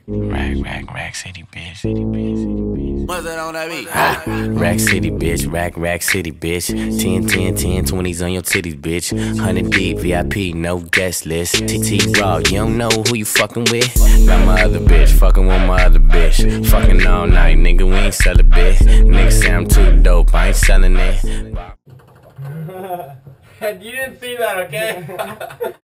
Rack city, bitch. What's that on that beat? Rack city, bitch. Rack city, bitch. 10, 10, 10, 20s on your titties, bitch. 100 deep, VIP, no guest list. TT Raw, you don't know who you fucking with. Got my other bitch, fucking with my other bitch. Fucking all night, nigga, we ain't sell a bit. Nigga say I'm too dope, I ain't selling it. You didn't see that, okay?